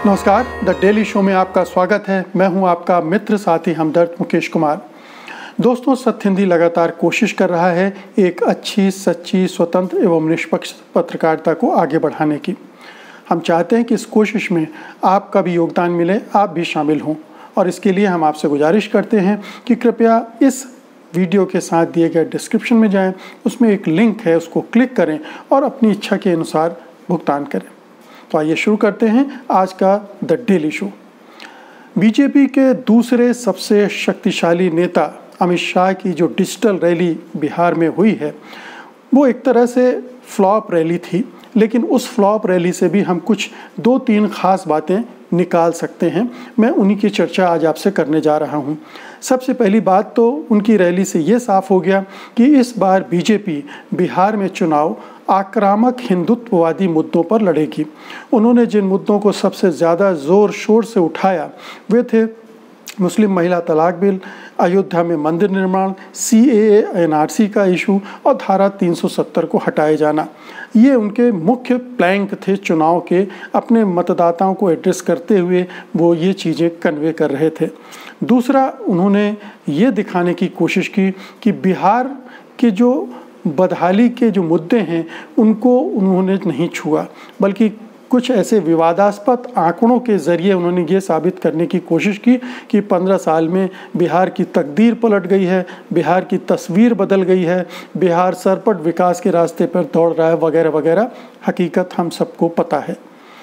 नमस्कार, the daily show में आपका स्वागत है। मैं हूं आपका मित्र साथी हमदर्द मुकेश कुमार। दोस्तों, सत्य हिंदी लगातार कोशिश कर रहा है एक अच्छी, सच्ची, स्वतंत्र एवं निष्पक्ष पत्रकारिता को आगे बढ़ाने की। हम चाहते हैं कि इस कोशिश में आपका भी योगदान मिले, आप भी शामिल हों, और इसके लिए हम आपसे गुजारिश करते हैं कि कृपया इस वीडियो के साथ दिए गए डिस्क्रिप्शन में जाएं, उसमें एक लिंक है, उसको क्लिक करें और अपनी इच्छा के अनुसार भुगतान करें। तो आइए शुरू करते हैं आज का द डेली शो। बीजेपी के दूसरे सबसे शक्तिशाली नेता अमित शाह की जो डिजिटल रैली बिहार में हुई है, वो एक तरह से फ्लॉप रैली थी, लेकिन उस फ्लॉप रैली से भी हम कुछ 2-3 खास बातें निकाल सकते हैं। मैं उन्हीं की चर्चा आज आपसे करने जा रहा हूं। सबसे पहली बात तो उनकी रैली से ये साफ हो गया कि इस बार बीजेपी बिहार में चुनाव आक्रामक हिंदुत्ववादी मुद्दों पर लड़ेगी। उन्होंने जिन मुद्दों को सबसे ज़्यादा ज़ोर शोर से उठाया वे थे मुस्लिम महिला तलाक बिल, अयोध्या में मंदिर निर्माण, CAA NRC का इशू और धारा 370 को हटाए जाना। ये उनके मुख्य प्लैंक थे चुनाव के। अपने मतदाताओं को एड्रेस करते हुए वो ये चीज़ें कन्वे कर रहे थे। दूसरा, उन्होंने ये दिखाने की कोशिश की कि बिहार के जो बदहाली के जो मुद्दे हैं उनको उन्होंने नहीं छुआ, बल्कि कुछ ऐसे विवादास्पद आंकड़ों के ज़रिए उन्होंने ये साबित करने की कोशिश की कि 15 साल में बिहार की तकदीर पलट गई है, बिहार की तस्वीर बदल गई है, बिहार सरपट विकास के रास्ते पर दौड़ रहा है, वगैरह वगैरह। हकीकत हम सबको पता है।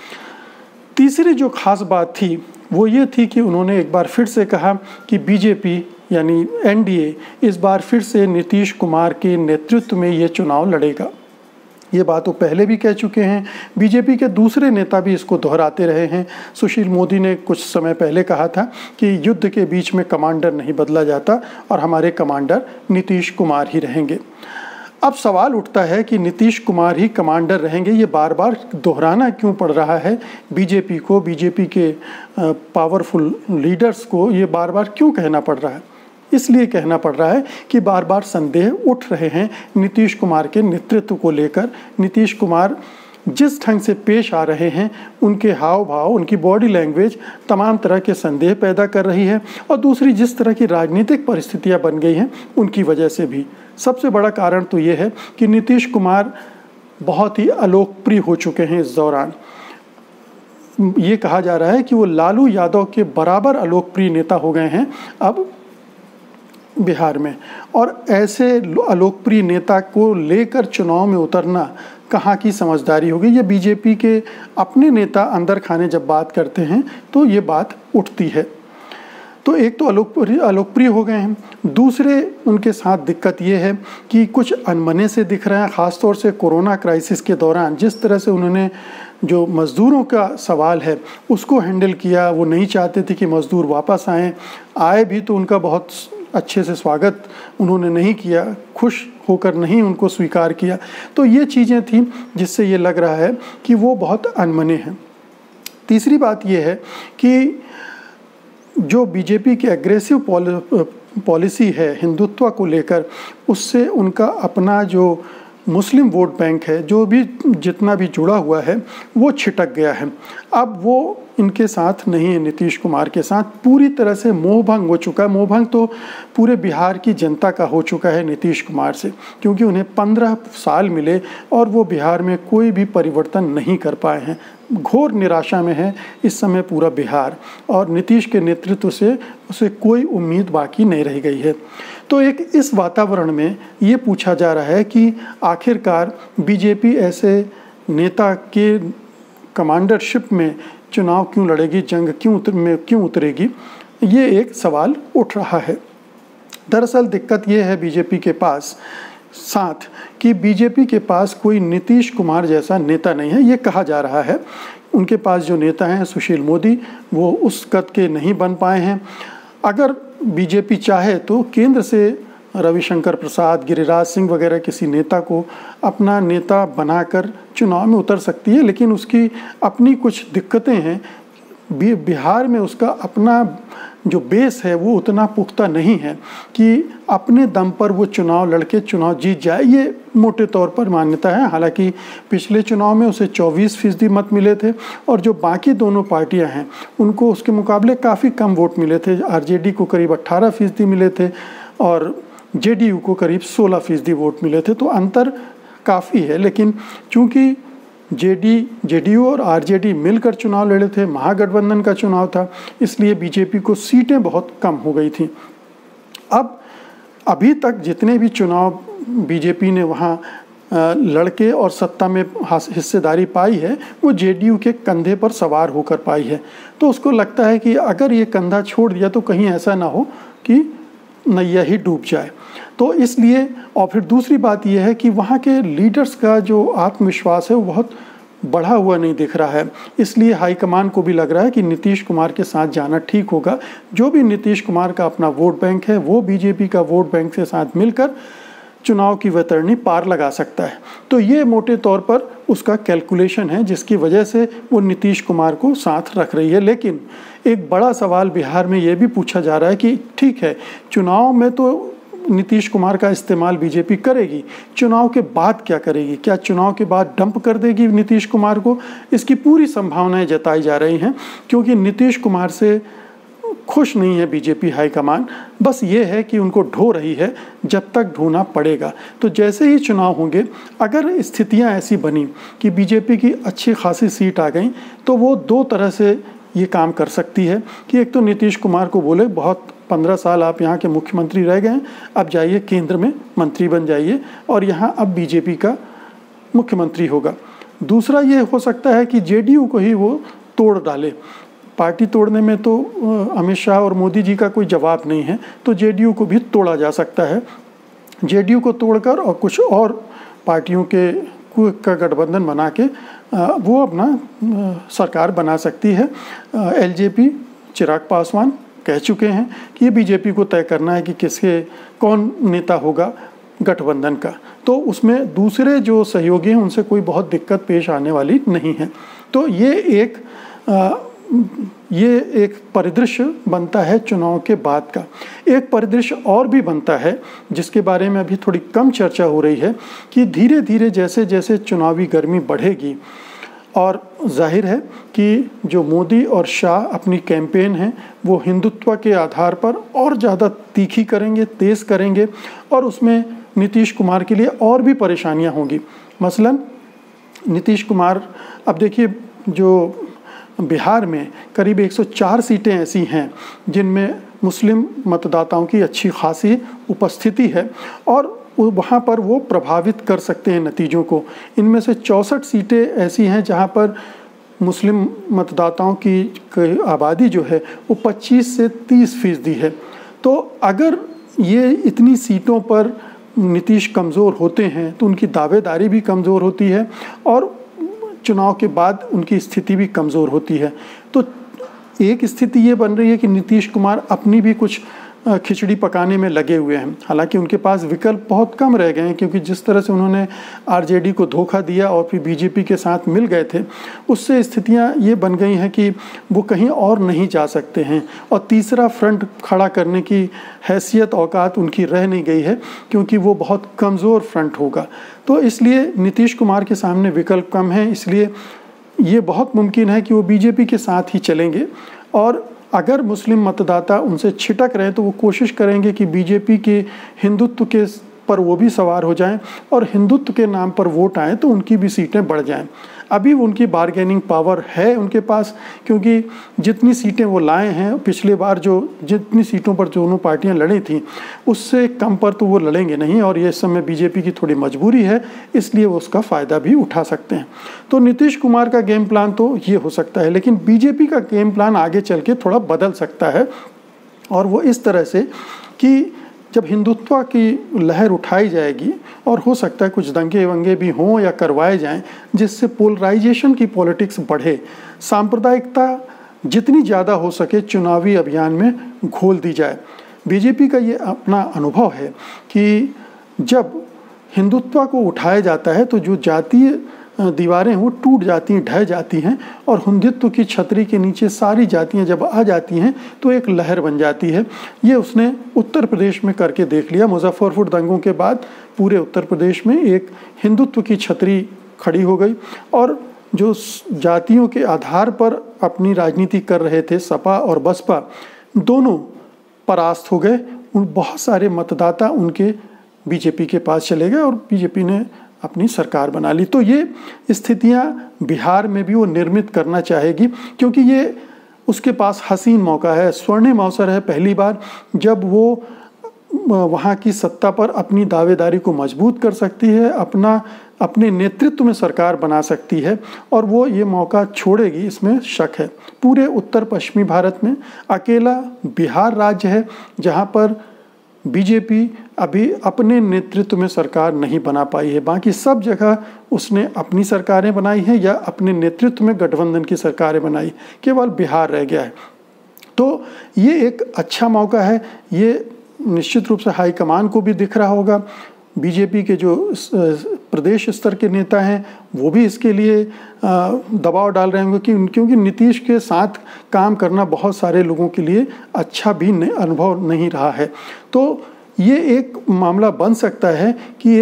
तीसरी जो खास बात थी वो ये थी कि उन्होंने एक बार फिर से कहा कि बीजेपी यानी NDA इस बार फिर से नीतीश कुमार के नेतृत्व में ये चुनाव लड़ेगा। ये बात वो पहले भी कह चुके हैं। बीजेपी के दूसरे नेता भी इसको दोहराते रहे हैं। सुशील मोदी ने कुछ समय पहले कहा था कि युद्ध के बीच में कमांडर नहीं बदला जाता और हमारे कमांडर नीतीश कुमार ही रहेंगे। अब सवाल उठता है कि नीतीश कुमार ही कमांडर रहेंगे, ये बार बार दोहराना क्यों पड़ रहा है बीजेपी को, बीजेपी के पावरफुल लीडर्स को ये बार बार क्यों कहना पड़ रहा है? इसलिए कहना पड़ रहा है कि बार बार संदेह उठ रहे हैं नीतीश कुमार के नेतृत्व को लेकर। नीतीश कुमार जिस ढंग से पेश आ रहे हैं, उनके हाव भाव, उनकी बॉडी लैंग्वेज तमाम तरह के संदेह पैदा कर रही है। और दूसरी, जिस तरह की राजनीतिक परिस्थितियां बन गई हैं उनकी वजह से भी। सबसे बड़ा कारण तो ये है कि नीतीश कुमार बहुत ही अलोकप्रिय हो चुके हैं इस दौरान। ये कहा जा रहा है कि वो लालू यादव के बराबर अलोकप्रिय नेता हो गए हैं अब बिहार में। और ऐसे अलोकप्रिय नेता को लेकर चुनाव में उतरना कहाँ की समझदारी होगी? ये बीजेपी के अपने नेता अंदर खाने जब बात करते हैं तो ये बात उठती है। तो एक तो अलोकप्रिय हो गए हैं। दूसरे, उनके साथ दिक्कत ये है कि कुछ अनमने से दिख रहे हैं। ख़ासतौर से कोरोना क्राइसिस के दौरान जिस तरह से उन्होंने जो मज़दूरों का सवाल है उसको हैंडल किया, वो नहीं चाहते थे कि मज़दूर वापस आए भी तो उनका बहुत अच्छे से स्वागत उन्होंने नहीं किया, खुश होकर नहीं उनको स्वीकार किया। तो ये चीज़ें थी जिससे ये लग रहा है कि वो बहुत अनमने हैं। तीसरी बात ये है कि जो बीजेपी की एग्रेसिव पॉलिसी है हिंदुत्व को लेकर, उससे उनका अपना जो मुस्लिम वोट बैंक है, जो भी जितना भी जुड़ा हुआ है, वो छिटक गया है। अब वो इनके साथ नहीं है, नीतीश कुमार के साथ पूरी तरह से मोहभंग हो चुका है। मोहभंग तो पूरे बिहार की जनता का हो चुका है नीतीश कुमार से, क्योंकि उन्हें 15 साल मिले और वो बिहार में कोई भी परिवर्तन नहीं कर पाए हैं। घोर निराशा में है इस समय पूरा बिहार, और नीतीश के नेतृत्व से उसे कोई उम्मीद बाकी नहीं रह गई है। तो एक इस वातावरण में ये पूछा जा रहा है कि आखिरकार बीजेपी ऐसे नेता के कमांडरशिप में चुनाव क्यों लड़ेगी, जंग क्यों उतरेगी? ये एक सवाल उठ रहा है। दरअसल दिक्कत ये है बीजेपी के पास साथ कि बीजेपी के पास कोई नीतीश कुमार जैसा नेता नहीं है। ये कहा जा रहा है उनके पास जो नेता हैं सुशील मोदी, वो उस कद के नहीं बन पाए हैं। अगर बीजेपी चाहे तो केंद्र से रविशंकर प्रसाद, गिरिराज सिंह वगैरह किसी नेता को अपना नेता बनाकर चुनाव में उतर सकती है, लेकिन उसकी अपनी कुछ दिक्कतें हैं बिहार में उसका अपना जो बेस है वो उतना पुख्ता नहीं है कि अपने दम पर वो चुनाव लड़के चुनाव जीत जाए। ये मोटे तौर पर मान्यता है। हालांकि पिछले चुनाव में उसे 24% मत मिले थे और जो बाकी दोनों पार्टियां हैं उनको उसके मुकाबले काफ़ी कम वोट मिले थे। आरजेडी को करीब 18% मिले थे और जेडीयू को करीब 16% वोट मिले थे। तो अंतर काफ़ी है, लेकिन चूँकि जेडीयू और आरजेडी मिलकर चुनाव लड़े थे, महागठबंधन का चुनाव था, इसलिए बीजेपी को सीटें बहुत कम हो गई थी। अब अभी तक जितने भी चुनाव बीजेपी ने वहाँ लड़के और सत्ता में हिस्सेदारी पाई है वो जेडीयू के कंधे पर सवार होकर पाई है। तो उसको लगता है कि अगर ये कंधा छोड़ दिया तो कहीं ऐसा ना हो कि नैया ही डूब जाए। तो इसलिए, और फिर दूसरी बात यह है कि वहाँ के लीडर्स का जो आत्मविश्वास है वो बहुत बढ़ा हुआ नहीं दिख रहा है। इसलिए हाईकमान को भी लग रहा है कि नीतीश कुमार के साथ जाना ठीक होगा। जो भी नीतीश कुमार का अपना वोट बैंक है वो बीजेपी का वोट बैंक के साथ मिलकर चुनाव की वैतरणी पार लगा सकता है। तो ये मोटे तौर पर उसका कैलकुलेशन है जिसकी वजह से वो नीतीश कुमार को साथ रख रही है। लेकिन एक बड़ा सवाल बिहार में ये भी पूछा जा रहा है कि ठीक है, चुनाव में तो नीतीश कुमार का इस्तेमाल बीजेपी करेगी, चुनाव के बाद क्या करेगी? क्या चुनाव के बाद डंप कर देगी नीतीश कुमार को? इसकी पूरी संभावनाएं जताई जा रही हैं, क्योंकि नीतीश कुमार से खुश नहीं है बीजेपी हाईकमान। बस ये है कि उनको ढो रही है, जब तक ढोना पड़ेगा। तो जैसे ही चुनाव होंगे, अगर स्थितियां ऐसी बनी कि बीजेपी की अच्छी खासी सीट आ गई, तो वो दो तरह से ये काम कर सकती है कि एक तो नीतीश कुमार को बोले बहुत 15 साल आप यहाँ के मुख्यमंत्री रह गए, अब जाइए केंद्र में मंत्री बन जाइए और यहाँ अब बीजेपी का मुख्यमंत्री होगा। दूसरा ये हो सकता है कि जेडीयू को ही वो तोड़ डाले। पार्टी तोड़ने में तो अमित शाह और मोदी जी का कोई जवाब नहीं है, तो जेडीयू को भी तोड़ा जा सकता है। जेडीयू को तोड़कर और कुछ और पार्टियों का गठबंधन बना के वो अपना सरकार बना सकती है। एलजेपी चिराग पासवान कह चुके हैं कि ये बीजेपी को तय करना है कि कौन नेता होगा गठबंधन का। तो उसमें दूसरे जो सहयोगी हैं उनसे कोई बहुत दिक्कत पेश आने वाली नहीं है। तो ये एक परिदृश्य बनता है चुनाव के बाद का। एक परिदृश्य और भी बनता है जिसके बारे में अभी थोड़ी कम चर्चा हो रही है कि धीरे धीरे जैसे जैसे चुनावी गर्मी बढ़ेगी और जाहिर है कि जो मोदी और शाह अपनी कैंपेन है वो हिंदुत्व के आधार पर और ज़्यादा तीखी करेंगे, तेज़ करेंगे और उसमें नीतीश कुमार के लिए और भी परेशानियां होंगी। मसलन नीतीश कुमार, अब देखिए जो बिहार में करीब 104 सीटें ऐसी हैं जिनमें मुस्लिम मतदाताओं की अच्छी खासी उपस्थिति है और वहाँ पर वो प्रभावित कर सकते हैं नतीजों को। इनमें से 64 सीटें ऐसी हैं जहाँ पर मुस्लिम मतदाताओं की आबादी जो है वो 25 से 30% है। तो अगर ये इतनी सीटों पर नीतीश कमज़ोर होते हैं तो उनकी दावेदारी भी कमज़ोर होती है और चुनाव के बाद उनकी स्थिति भी कमज़ोर होती है। तो एक स्थिति ये बन रही है कि नीतीश कुमार अपनी भी कुछ खिचड़ी पकाने में लगे हुए हैं। हालांकि उनके पास विकल्प बहुत कम रह गए हैं, क्योंकि जिस तरह से उन्होंने आरजेडी को धोखा दिया और फिर बीजेपी के साथ मिल गए थे, उससे स्थितियां ये बन गई हैं कि वो कहीं और नहीं जा सकते हैं और तीसरा फ्रंट खड़ा करने की हैसियत औकात उनकी रह नहीं गई है, क्योंकि वो बहुत कमज़ोर फ्रंट होगा। तो इसलिए नीतीश कुमार के सामने विकल्प कम है, इसलिए ये बहुत मुमकिन है कि वो बीजेपी के साथ ही चलेंगे और अगर मुस्लिम मतदाता उनसे छिटक रहे तो वो कोशिश करेंगे कि बीजेपी के हिंदुत्व के पर वो भी सवार हो जाएं और हिंदुत्व के नाम पर वोट आए तो उनकी भी सीटें बढ़ जाएं। अभी उनकी बारगेनिंग पावर है उनके पास, क्योंकि जितनी सीटें वो लाए हैं पिछले बार जितनी सीटों पर दोनों पार्टियां लड़ी थी उससे कम पर तो वो लड़ेंगे नहीं और ये इस समय बीजेपी की थोड़ी मजबूरी है, इसलिए वो उसका फ़ायदा भी उठा सकते हैं। तो नीतीश कुमार का गेम प्लान तो ये हो सकता है, लेकिन बीजेपी का गेम प्लान आगे चल के थोड़ा बदल सकता है और वो इस तरह से कि जब हिंदुत्व की लहर उठाई जाएगी और हो सकता है कुछ दंगे वंगे भी हों या करवाए जाएं जिससे पोलराइजेशन की पॉलिटिक्स बढ़े, सांप्रदायिकता जितनी ज़्यादा हो सके चुनावी अभियान में घोल दी जाए। बीजेपी का ये अपना अनुभव है कि जब हिंदुत्व को उठाया जाता है तो जो जातीय दीवारें वो टूट जाती हैं, ढह जाती हैं और हिंदुत्व की छतरी के नीचे सारी जातियां जब आ जाती हैं तो एक लहर बन जाती है। ये उसने उत्तर प्रदेश में करके देख लिया। मुजफ्फरपुर दंगों के बाद पूरे उत्तर प्रदेश में एक हिंदुत्व की छतरी खड़ी हो गई और जो जातियों के आधार पर अपनी राजनीति कर रहे थे सपा और बसपा, दोनों परास्त हो गए। बहुत सारे मतदाता उनके बीजेपी के पास चले गए और बीजेपी ने अपनी सरकार बना ली। तो ये स्थितियां बिहार में भी वो निर्मित करना चाहेगी, क्योंकि ये उसके पास हसीन मौका है, स्वर्णिम अवसर है। पहली बार जब वो वहाँ की सत्ता पर अपनी दावेदारी को मजबूत कर सकती है, अपने नेतृत्व में सरकार बना सकती है और वो ये मौका छोड़ेगी, इसमें शक है। पूरे उत्तर पश्चिमी भारत में अकेला बिहार राज्य है जहाँ पर बीजेपी अभी अपने नेतृत्व में सरकार नहीं बना पाई है। बाकी सब जगह उसने अपनी सरकारें बनाई हैं या अपने नेतृत्व में गठबंधन की सरकारें बनाई, केवल बिहार रह गया है। तो ये एक अच्छा मौका है। ये निश्चित रूप से हाईकमान को भी दिख रहा होगा। बीजेपी के जो प्रदेश स्तर के नेता हैं वो भी इसके लिए दबाव डाल रहे होंगे क्योंकि नीतीश के साथ काम करना बहुत सारे लोगों के लिए अच्छा भी अनुभव नहीं रहा है। तो ये एक मामला बन सकता है कि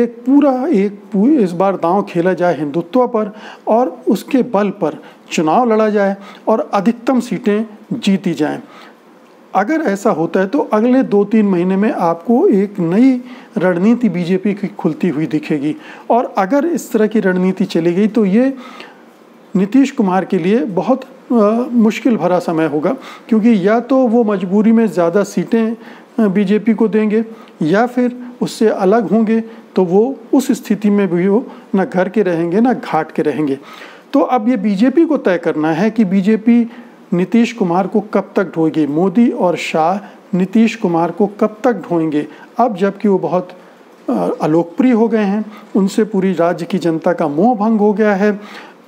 इस बार दांव खेला जाए हिंदुत्व पर और उसके बल पर चुनाव लड़ा जाए और अधिकतम सीटें जीती जाएं। अगर ऐसा होता है तो अगले 2-3 महीने में आपको एक नई रणनीति बीजेपी की खुलती हुई दिखेगी और अगर इस तरह की रणनीति चली गई तो ये नीतीश कुमार के लिए बहुत मुश्किल भरा समय होगा, क्योंकि या तो वो मजबूरी में ज़्यादा सीटें बीजेपी को देंगे या फिर उससे अलग होंगे, तो वो उस स्थिति में भी वो ना घर के रहेंगे ना घाट के रहेंगे। तो अब ये बीजेपी को तय करना है कि बीजेपी नीतीश कुमार को कब तक ढोएगी। मोदी और शाह नीतीश कुमार को कब तक ढोएंगे। अब जबकि वो बहुत अलोकप्रिय हो गए हैं, उनसे पूरी राज्य की जनता का मोह भंग हो गया है,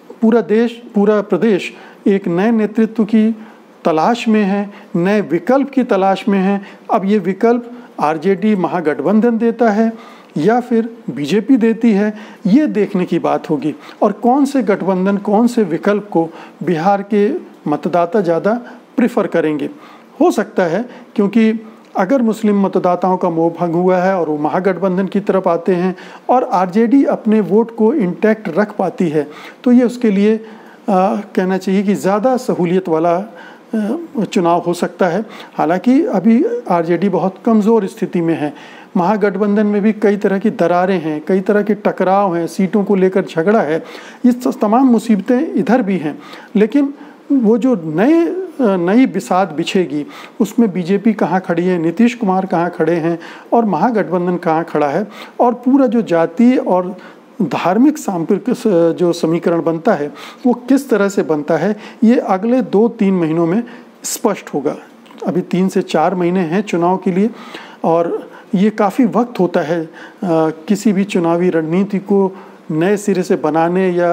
पूरा प्रदेश एक नए नेतृत्व की तलाश में है, नए विकल्प की तलाश में है। अब ये विकल्प आरजेडी महागठबंधन देता है या फिर बीजेपी देती है, ये देखने की बात होगी। और कौन से गठबंधन, कौन से विकल्प को बिहार के मतदाता ज़्यादा प्रेफर करेंगे। हो सकता है क्योंकि अगर मुस्लिम मतदाताओं का मोह भंग हुआ है और वो महागठबंधन की तरफ आते हैं और आरजेडी अपने वोट को इंटैक्ट रख पाती है, तो ये उसके लिए कहना चाहिए कि ज़्यादा सहूलियत वाला चुनाव हो सकता है। हालांकि अभी आरजेडी बहुत कमज़ोर स्थिति में है। महागठबंधन में भी कई तरह की दरारें हैं, कई तरह के टकराव हैं, सीटों को लेकर झगड़ा है, ये तमाम मुसीबतें इधर भी हैं। लेकिन वो जो नई बिसात बिछेगी उसमें बीजेपी कहाँ खड़ी है, नीतीश कुमार कहाँ खड़े हैं और महागठबंधन कहाँ खड़ा है, और पूरा जो जातीय और धार्मिक सांप्रदायिक जो समीकरण बनता है वो किस तरह से बनता है, ये अगले 2-3 महीनों में स्पष्ट होगा। अभी 3 से 4 महीने हैं चुनाव के लिए और ये काफ़ी वक्त होता है किसी भी चुनावी रणनीति को नए सिरे से बनाने या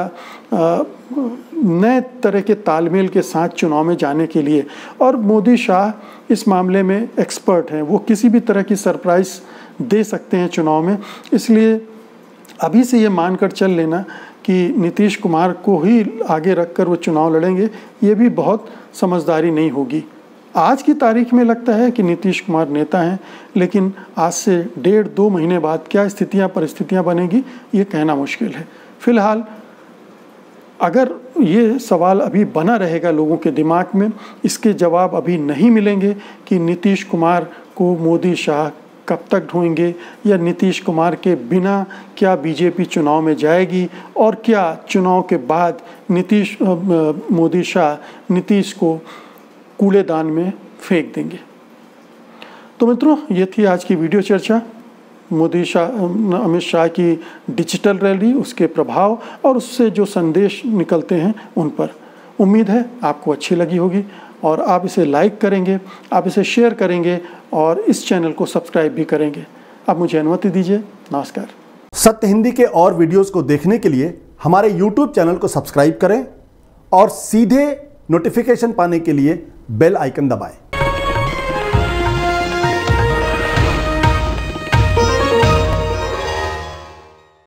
नए तरह के तालमेल के साथ चुनाव में जाने के लिए। और मोदी शाह इस मामले में एक्सपर्ट हैं, वो किसी भी तरह की सरप्राइज़ दे सकते हैं चुनाव में। इसलिए अभी से ये मानकर चल लेना कि नीतीश कुमार को ही आगे रखकर वो चुनाव लड़ेंगे, ये भी बहुत समझदारी नहीं होगी। आज की तारीख में लगता है कि नीतीश कुमार नेता हैं, लेकिन आज से 1.5-2 महीने बाद क्या परिस्थितियां बनेगी ये कहना मुश्किल है। फिलहाल अगर ये सवाल अभी बना रहेगा लोगों के दिमाग में, इसके जवाब अभी नहीं मिलेंगे कि नीतीश कुमार को मोदी शाह कब तक ढोएंगे या नीतीश कुमार के बिना क्या बीजेपी चुनाव में जाएगी और क्या चुनाव के बाद मोदी शाह नीतीश को कूड़ेदान में फेंक देंगे। तो मित्रों, ये थी आज की वीडियो चर्चा। अमित शाह की डिजिटल रैली, उसके प्रभाव और उससे जो संदेश निकलते हैं उन पर। उम्मीद है आपको अच्छी लगी होगी और आप इसे लाइक करेंगे, आप इसे शेयर करेंगे और इस चैनल को सब्सक्राइब भी करेंगे। अब मुझे अनुमति दीजिए। नमस्कार। सत्य हिंदी के और वीडियोस को देखने के लिए हमारे YouTube चैनल को सब्सक्राइब करें और सीधे नोटिफिकेशन पाने के लिए बेल आइकन दबाएं।